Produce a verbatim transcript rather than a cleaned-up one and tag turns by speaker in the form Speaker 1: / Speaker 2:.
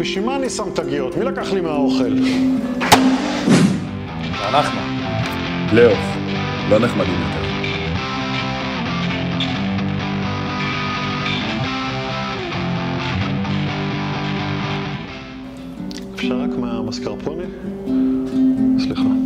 Speaker 1: בשביל מה אני שם תגיות? מי לקח לי מהאוכל?
Speaker 2: אנחנו.
Speaker 3: לאוף, לא נחמדים יותר.
Speaker 1: אפשר רק מהמסקרפוני? סליחה.